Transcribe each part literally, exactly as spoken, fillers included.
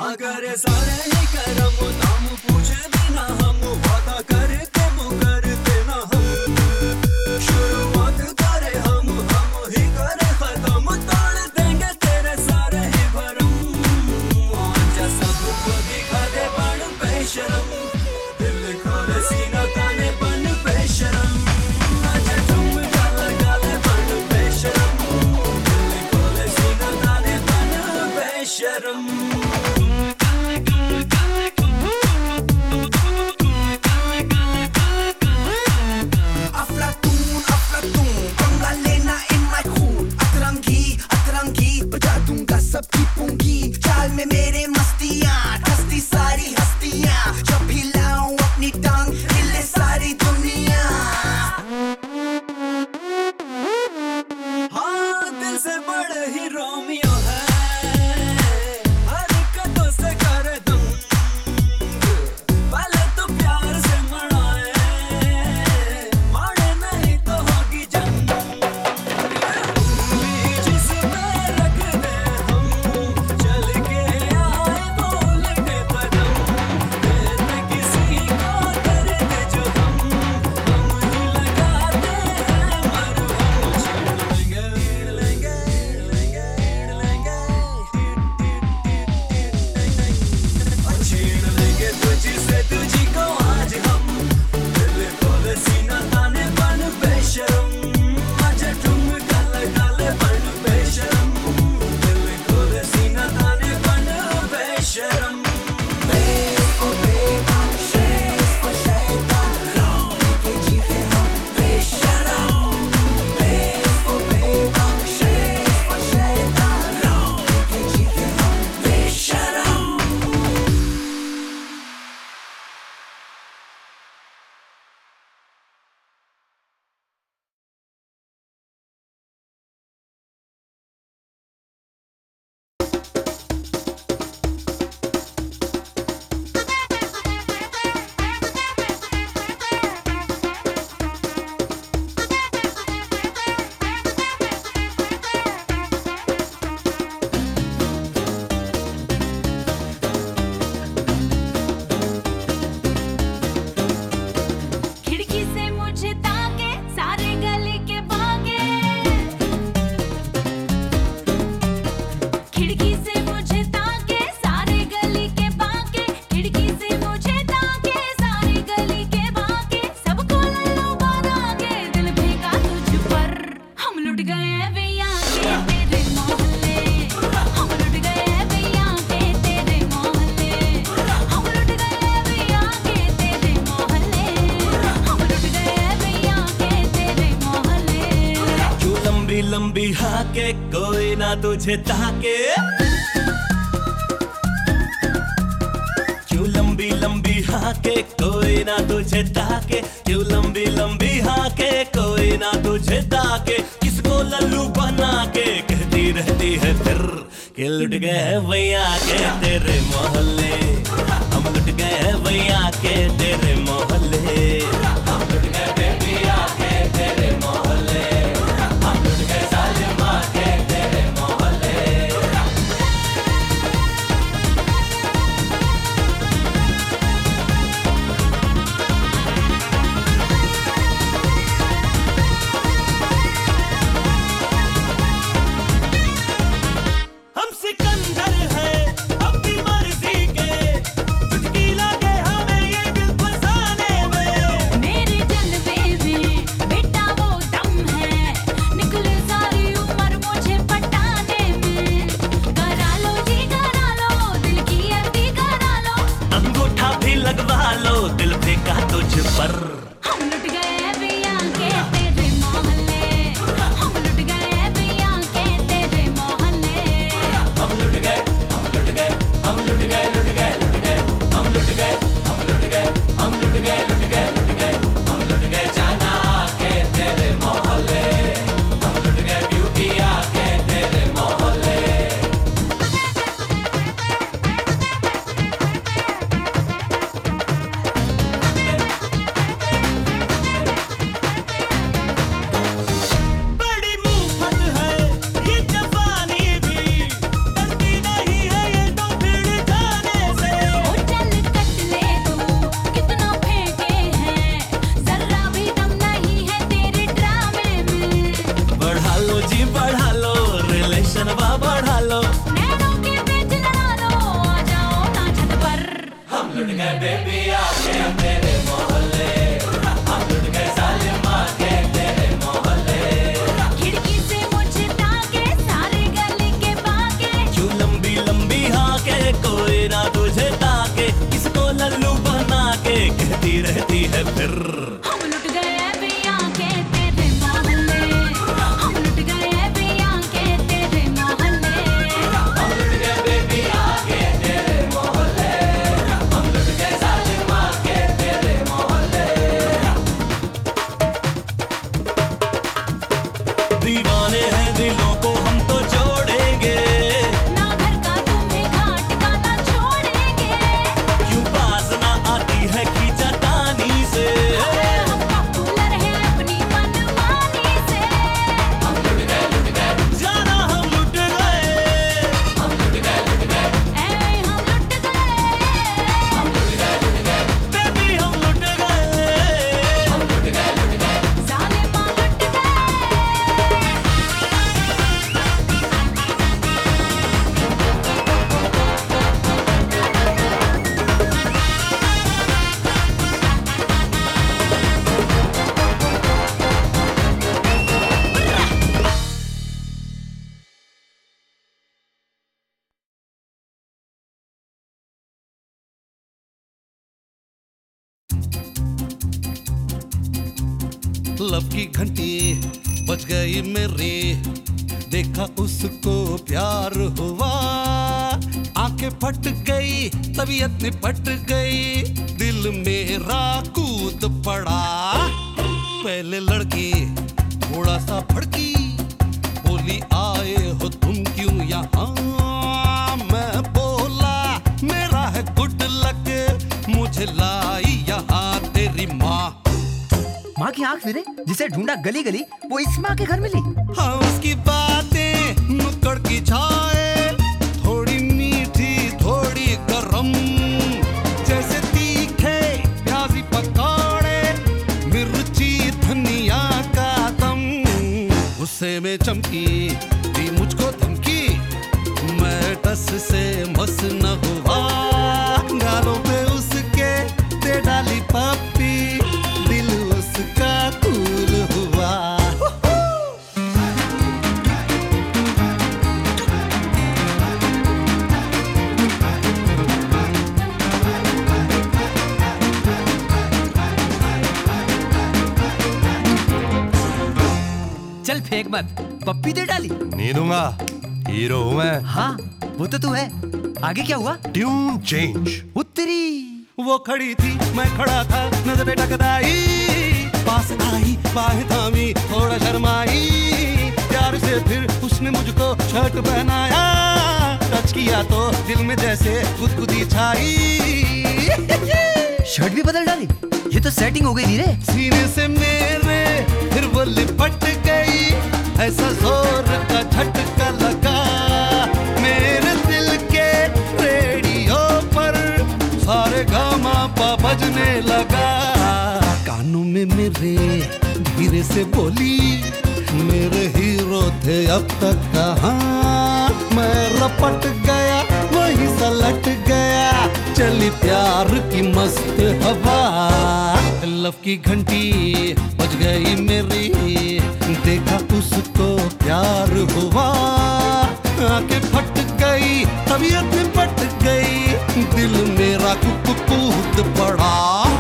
करे सारे ही करम, नाम पूछे बिना हम वादा करके मुकरते ना हम। शुरुआत करे हम, हम ही करे खत्म, तोड़ देंगे तेरे सारे ही भरम। आजा सबको दिखा दे बड़ बेशरम, दिल खोले सीना ताने बन बेशरम। आजा ठुमका लगा ले बड़ बेशरम, दिल खोले सीना ताने बन बेशरम। सबकी पूंगी चाल में मेरे मस्तियाँ, हस्ती सारी हस्तियाँ, जब हिलाऊं अपनी टांग हिले सारी दुनिया। हाँ दिल से बड़े ही रोमियो है, हरकतों से करे दंग, पहले तो प्यार से मनाए, माने नहीं तो होगी जंग। जिस पे रख दे हम, चल के आए बोल के कदम, देते किसी को दर्द जो हम, हम ही लगाते हैं मरहम। छेड़ लेंगे लेंगे लेंगे छेड़ लेंगे तुझसे तुझी को आज हम, दिल खोले सीना ताने बन बेशरम। आजा ठुमका लगा ले बन बेशरम, दिल खोले सीना ताने बन बेशरम। ओ बेबा शेष ओ शैतान के जीते हम बेशरम। ओ बेबा शेष ओ शैतान के जीते हम बेशरम। खिड़की से मुझे ताके सारे गली के भागे, खिड़की से मुझे ताके सारे गली के भागे, खिड़की से मुझे ताके सारे गली के भागे, सबको लल्लू बना के दिल फेंका तुझ पर। हम लुट गए भैया के तेरे मोहल्ले, हम लुट गए भैया के तेरे मोहल्ले, हम लुट गए भैया के तेरे मोहल्ले, हम लुट गए भैया के तेरे मोहल्ले। क्यों लंबी लंबी हाके कोई ना तुझे ताके, क्यों लंबी लंबी हाके कोई ना तुझे ताके, क्यों लंबी लंबी हाके कोई ना तुझे ताके। किसको लल्लू बना के कहती रहती है फिर कि लुट गए भैया के तेरे मोहल्ले, हम लुट गए भैया के तेरे मोहल्ले, हम लुट गए बेबिया के तेरे मोहल्ले, हम लुट गए सालिमा के तेरे मोहल्ले। हम सिकंदर हैं अपनी मर्जी लुट गए बेबी आके तेरे मोहल्ले, हम लुट गए सालिमा के तेरे मोहल्ले। खिड़की से मुझे ताके सारे गली के बाके, क्यों लंबी लंबी हाके कोई ना तुझे ताके, किसको लल्लू बना के कहती रहती है फिर। हम लुट गए बिया के तेरे मोहल्ले, हम लुट गए बिया के तेरे मोहल्ले। हम लुट गए बेबी आके तेरे मोहल्ले, हम लुट गए सालिमा के तेरे मोहल्ले। दीवाने हैं दिलों को हम तो जोड़ेंगे, ना घर का तुम्हें घाट का ना छोड़ेंगे, क्यों पास ना आती है खींचातानी से। हम पॉपुलर हैं अपनी मनमानी से। हम लुट गए लुट गए जाना हम लुट गए, हम लुट गए लुट गए ए हम लुट गए, हम लुट गए लुट गए बेबी हम लुट गए, हम लुट गए लुट गए जालिमा लुट गए। लव की घंटी बज गई मेरी, देखा उसको प्यार हुआ, आंखें फट गई तबीयत निपट गई, दिल मेरा कूद पड़ा। पहले लड़की थोड़ा सा भड़की, बोली आए हो तुम क्यों यहाँ, मैं बोला मेरा है गुड लक, मुझे लाई यहाँ तेरी माँ। माँ की आंख फिरे, जिसे ढूंढा गली गली वो इस माँ के घर मिली। हाँ उसकी बातें नुक्कड़ की छाए, थोड़ी मीठी थोड़ी गरम, जैसे तीखे प्याजी पकौड़े, मिर्ची धनिया का दम। गुस्से में चमकी दी मुझको धमकी, मैं टस से मस न हुआ, गालों पे उसके दे डाली पप्पी, दिल उसका कूल हुआ। चल फेंक मत, पप्पी दे डाली। नहीं दूंगा, हीरो हूं मैं। हाँ वो तो तू है। आगे क्या हुआ? Tune change. उत्तरी वो खड़ी थी मैं खड़ा था, नजरें टकराई, पास आई बाहें थामी थोड़ा शर्माई, प्यार से फिर उसने मुझको शर्ट पहनाया, टच किया तो दिल में जैसे गुदगुदी छाई। शर्ट भी बदल डाली, ये तो सेटिंग हो गई धीरे। सीने से मेरे फिर वो लिपट गई, ऐसा जोर का झटका लगा, मेरे दिल के रेडियो पर सारे गामा पा बजने लगा। कानों में मेरे धीरे से बोली, मेरे हीरो थे अब तक कहाँ, मैं रपट गया वहीं सलट गया, चली प्यार की मस्त हवा। लव की घंटी बज गई मेरी, देखा उसको प्यार हुआ, आंखें फट गई तबीयत में पट गई, दिल मेरा कुक कूद पड़ा।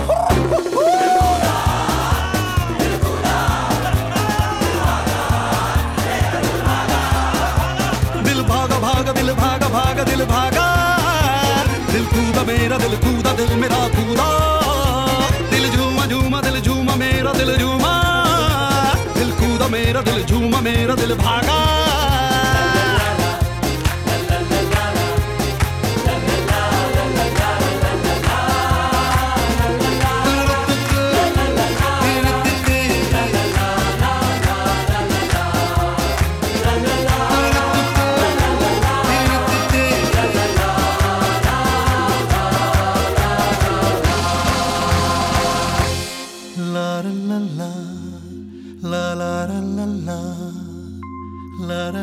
दिल भागा भागा दिल भागा भागा दिल भागा, दिल कूदा मेरा दिल कूदा दिल मेरा कूदा, दिल झूमा झूमा दिल झूमा मेरा दिल झूमा, दिल कूदा मेरा दिल झूमा मेरा दिल भागा। La la la la la la la la la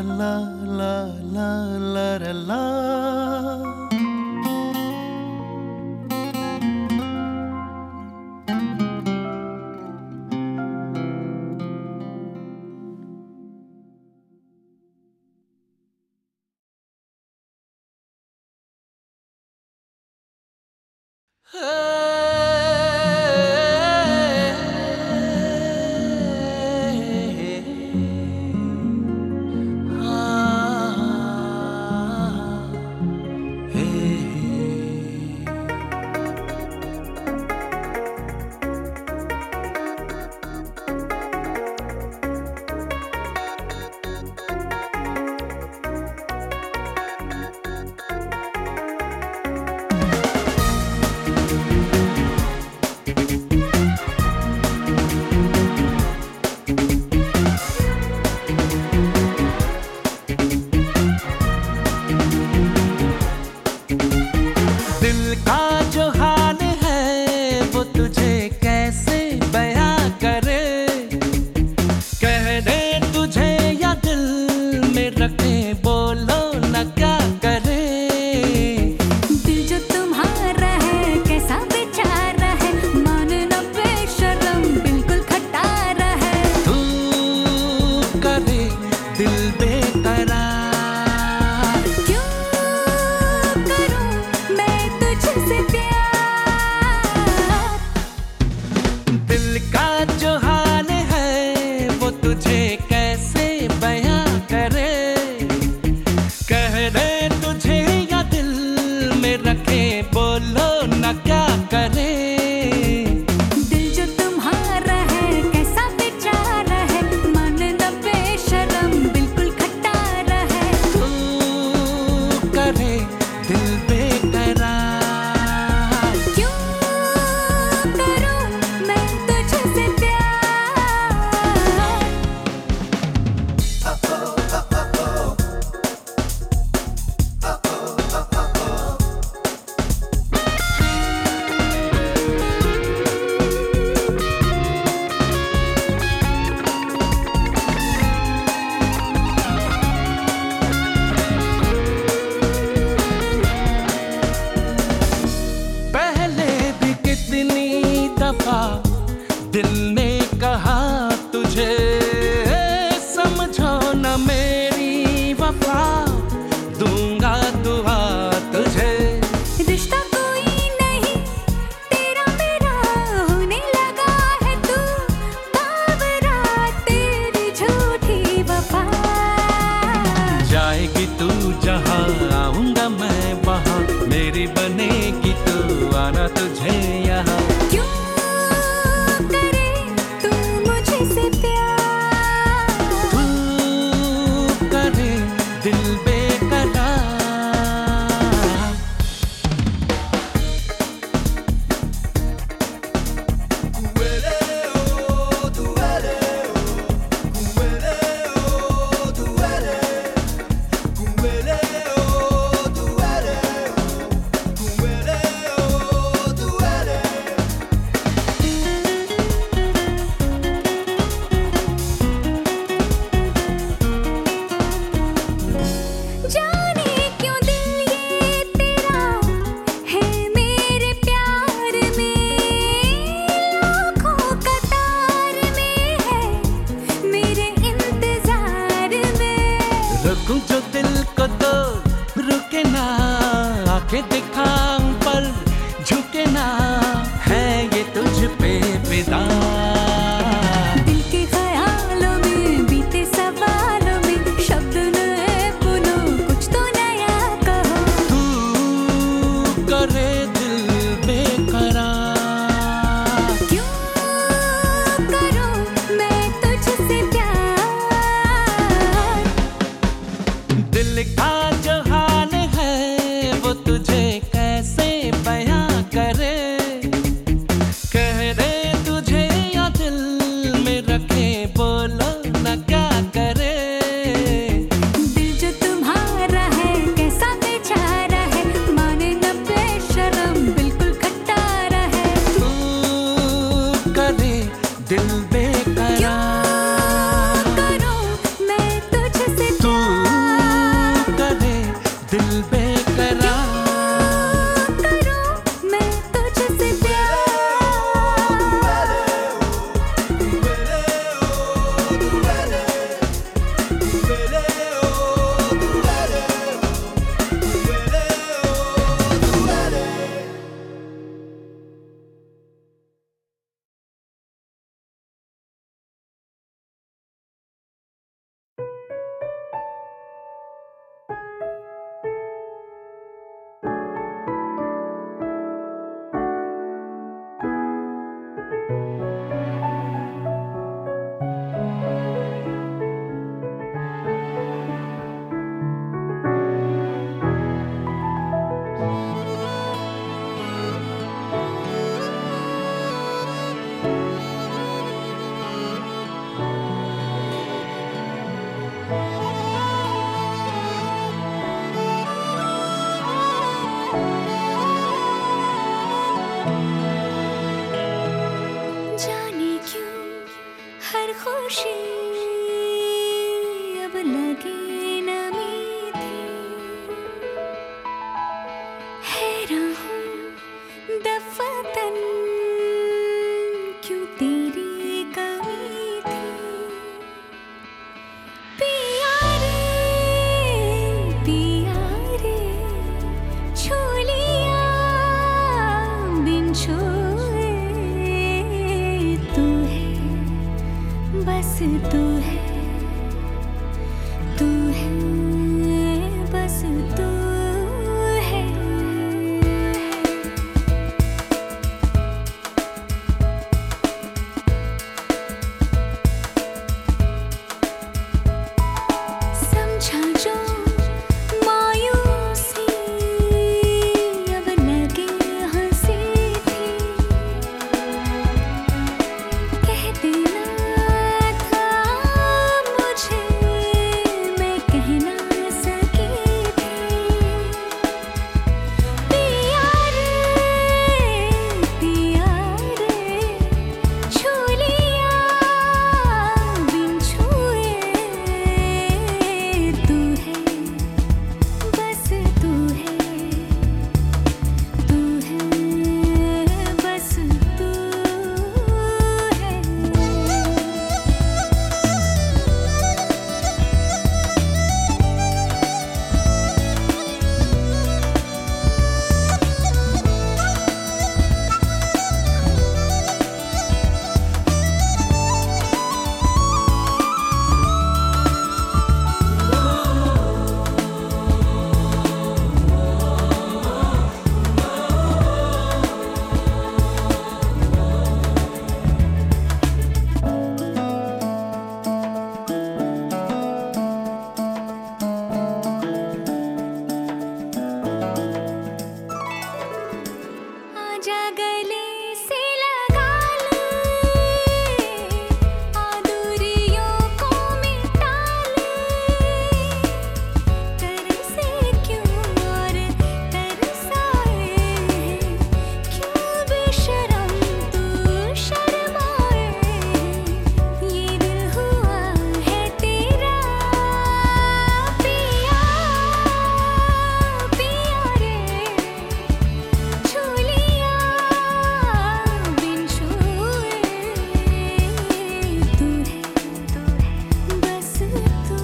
दिल जो तुम्हारा है कैसा बेचारा है, माने न बेशर्म दफतन क्यों तेरी कमी थी पिया रे पिया रे छू लिया बिन छुए तू है बस तू है तू है बस तू है समझा जो मायूसी अब लगे हंसी थी कह देना था मुझे मैं कह ना सकी थी पिया रे पिया रे छू लिया बिन छुए तू है बस तू है तू है बस तू है आजा गले से लगा ले आ दूरियों को मिटा ले तरसे क्यों और तरसाए क्यों बेशरम तू शर्माए ये दिल हुआ है तेरा पिया पिया रे छू लिया बिन छुए तू है बस तू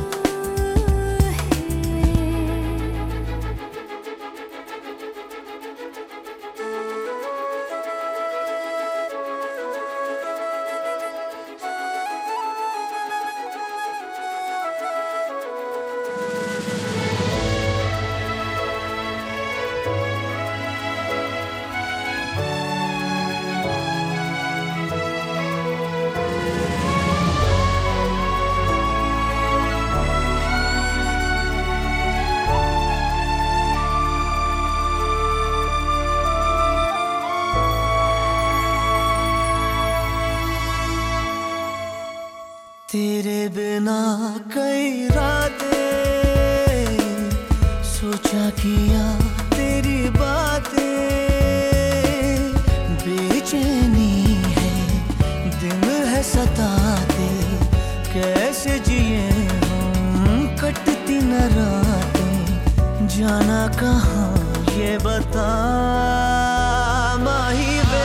तेरे बिना कई रातें सोचा किया तेरी बातें बेचैनी है दिन है सताते कैसे जिए हम कटती न रातें जाना कहाँ ये बता माही वे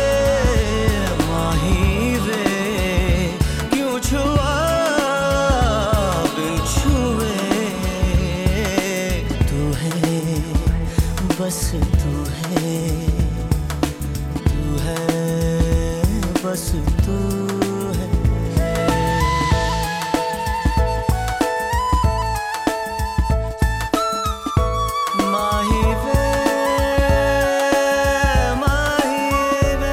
माही वे क्यों छुआ बिन छुए तू है बस तू है तू है बस तू है माही वे माही वे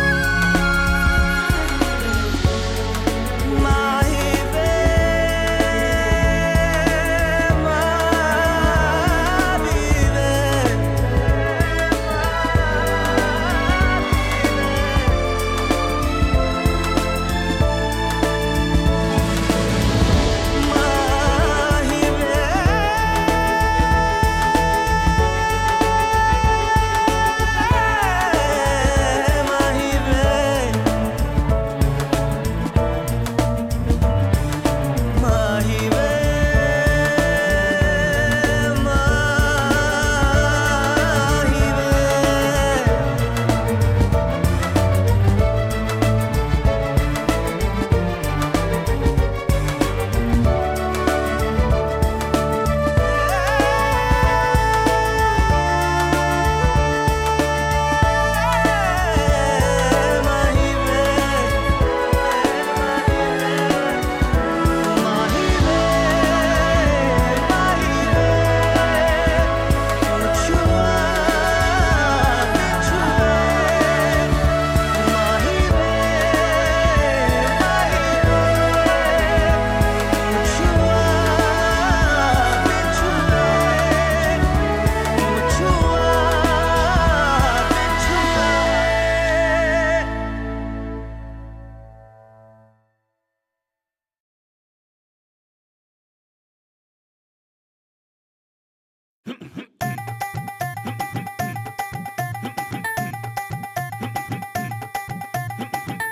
माही वे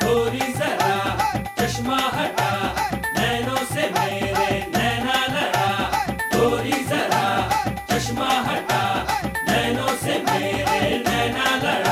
गोरी जरा चश्मा हटा नैनों से मेरे नैना लड़ा गोरी जरा चश्मा हटा नैनों से मेरे नैना लड़ा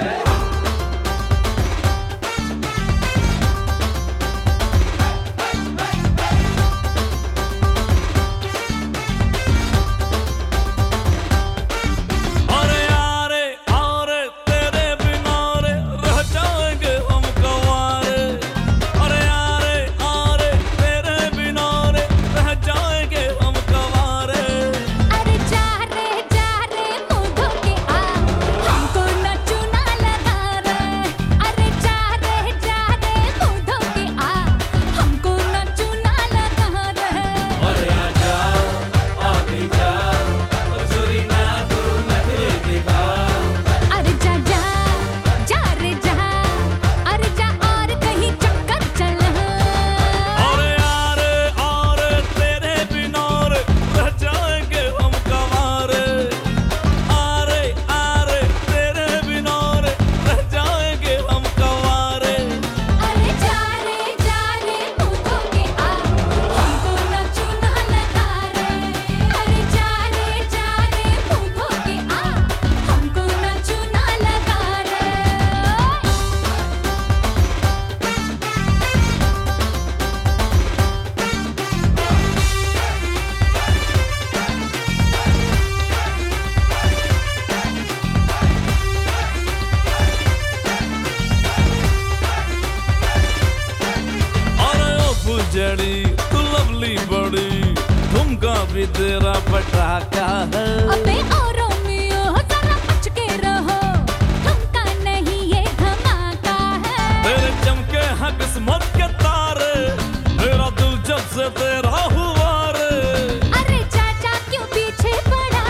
जड़ी तू लवली बड़ी तुमका भी तेरा पटाखा है अबे ओ रोमियो जरा बच के रहो तुमका नहीं ये धमाका है तेरे चमके हैं किस्मत के तारे मेरा दिल जब से तेरा हुआ रे अरे चाचा क्यों पीछे पड़ा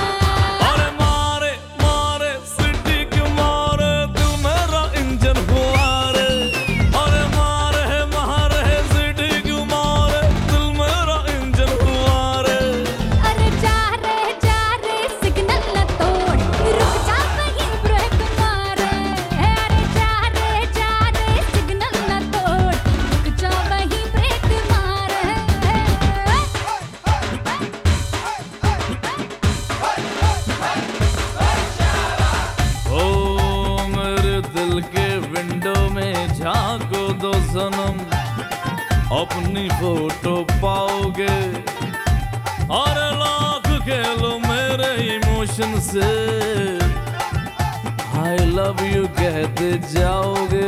अरे मारे मारे सिटी क्यों मारे तू मेरा इंजन हुआ रे अरे मारे मारे सिटी क्यों मारे दिल मेरा इंजन हुआ रे अरे जा रे जा रे सिग्नल न तोड़ रुक जा कहीं ब्रेक मारे अरे जा रे जा रे सिग्नल न तोड़ रुक जा वहीं ब्रेक मारे ओ मेरे दिल के विंडो में झांको दो सनम अपनी फोटो पाओगे और लाख खेलो मेरे इमोशन से आई लव यू कहते जाओगे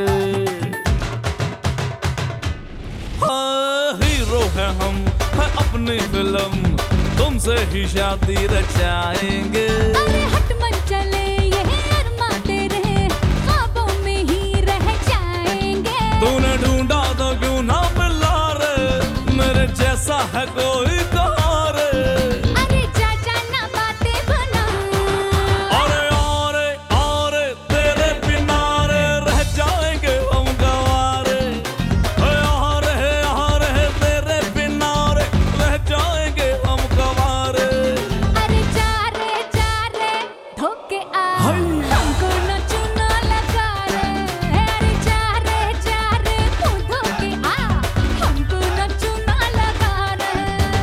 हाँ हीरो है हम है अपनी फिल्म तुमसे ही शादी रचाएंगे अरे हट मन चले ये अरमा तेरे ख्वाबों में ही रह जाएंगे तूने ढूंढा तो क्यों ना मिला रे मेरे जैसा है कोई कहाँ रे अरे चाचा ना बातें बना अरे अरे अरे तेरे बिना रे रह जाएंगे हम गंवारे अरे अरे तेरे बिना रे रह जाएंगे हम गंवारे अरे जा रे जा रे धोखे आ हमको न चुना लगा रे अरे जा रे जा रे तू धोखे आ हमको न चुना लगा रे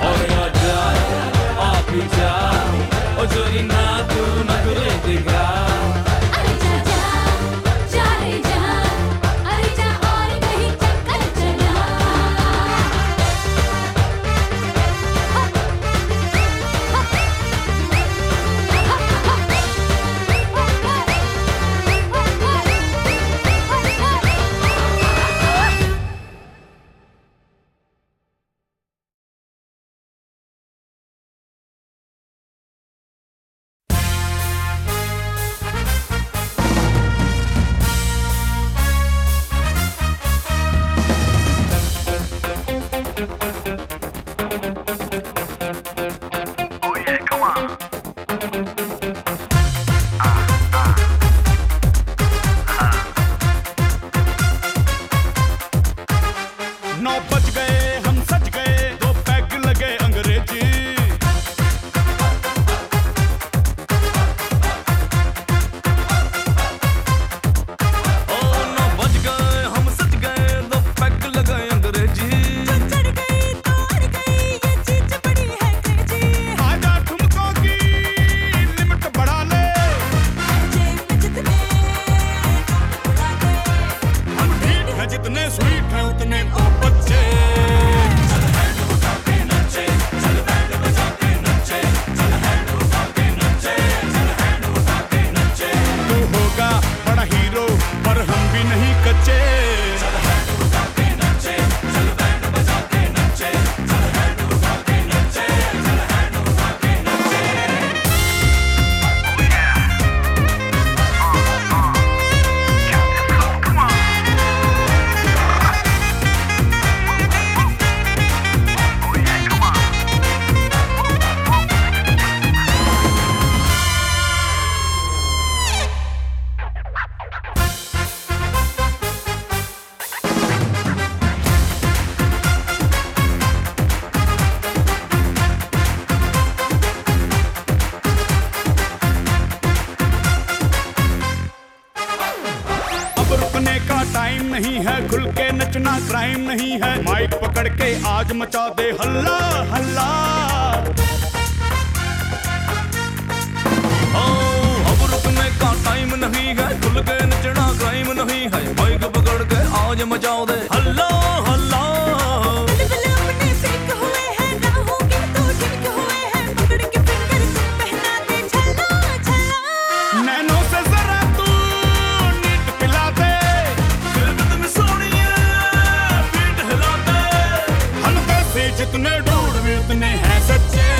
नहीं है, माइक पकड़ के आज मचा दे हल्ला हल्ला। अब रुकने का टाइम नहीं है, खुल के नचना क्राइम नहीं है, माइक पकड़ के आज मचाओ दे हल्ला हल्ला। जितने ढूंढ भी उतने हैं सच्चे।